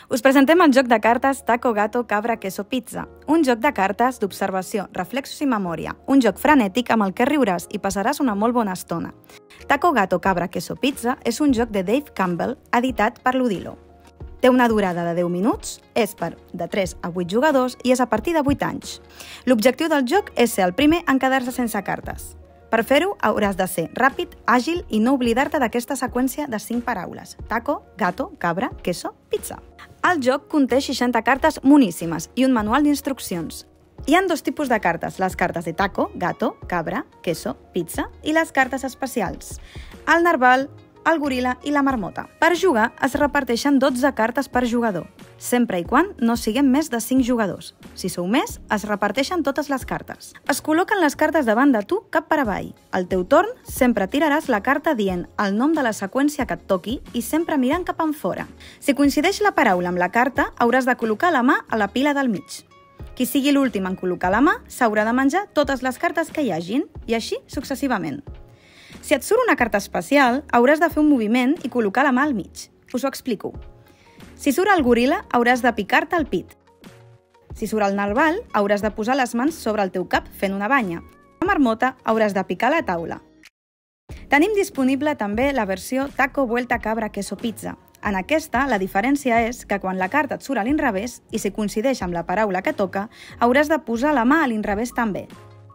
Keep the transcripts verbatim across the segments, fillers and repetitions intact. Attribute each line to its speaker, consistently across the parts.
Speaker 1: Us presentem el joc de cartes Taco, Gato, Cabra, Queso, Pizza. Un joc de cartes d'observació, reflexos i memòria. Un joc frenètic amb el que riuràs i passaràs una molt bona estona. Taco, Gato, Cabra, Queso, Pizza és un joc de Dave Campbell editat per l'Odilo. Té una durada de deu minuts, és per de tres a vuit jugadors i és a partir de vuit anys. L'objectiu del joc és ser el primer en quedar-se sense cartes. Per fer-ho, hauràs de ser ràpid, àgil i no oblidar-te d'aquesta seqüència de cinc paraules. Taco, gato, cabra, queso, pizza. El joc conté seixanta cartes moníssimes i un manual d'instruccions. Hi ha dos tipus de cartes, les cartes de taco, gato, cabra, queso, pizza i les cartes especials, el narval, el goril·la i la marmota. Per jugar es reparteixen dotze cartes per jugador, sempre i quan no siguem més de cinc jugadors. Si sou més, es reparteixen totes les cartes. Es col·loquen les cartes davant de tu cap per avall. Al teu torn, sempre tiraràs la carta dient el nom de la seqüència que et toqui i sempre mirant cap enfora. Si coincideix la paraula amb la carta, hauràs de col·locar la mà a la pila del mig. Qui sigui l'últim en col·locar la mà s'haurà de menjar totes les cartes que hi hagin, i així successivament. Si et surt una carta especial, hauràs de fer un moviment i col·locar la mà al mig. Us ho explico. Si surt el goril·la, hauràs de picar-te al pit. Si surt el narval, hauràs de posar les mans sobre el teu cap fent una banya. La marmota hauràs de picar la taula. Tenim disponible també la versió Taco, Vuelta, Cabra, Queso, Pizza. En aquesta, la diferència és que quan la carta et surt a l'inrevés i si coincideix amb la paraula que toca, hauràs de posar la mà a l'inrevés també.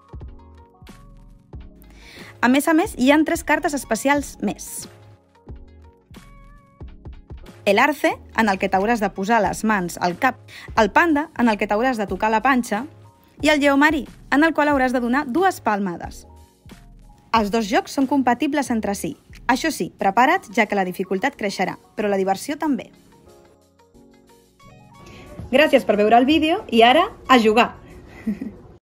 Speaker 1: A més a més, hi ha tres cartes especials més. El arce, en el que t'hauràs de posar les mans al cap, el panda, en el que t'hauràs de tocar la panxa, i el lleó marí, en el qual hauràs de donar dues palmades. Els dos jocs són compatibles entre si. Això sí, prepara't, ja que la dificultat creixerà, però la diversió també. Gràcies per veure el vídeo i ara, a jugar!